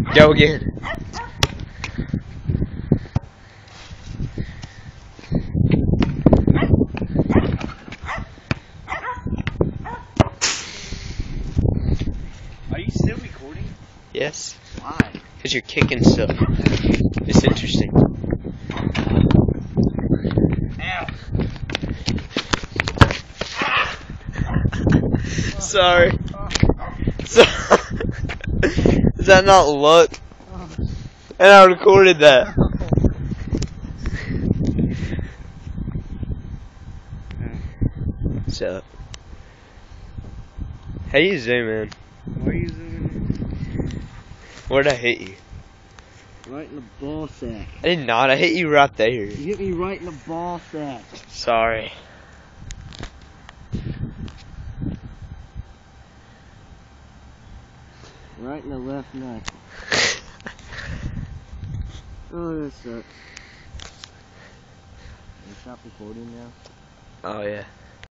Go again. Are you still recording? Yes. Why? Because you're kicking stuff. It's interesting. Ow. Sorry. Is that not luck? And I recorded that. What's up? How you zoom in? Why are you zooming Where'd I hit you? in? Right in the ball sack. I did not. I hit you right there. You hit me right in the ball sack. Sorry. Right in the left nut. Oh, that sucks. Can you stop recording now? Oh yeah.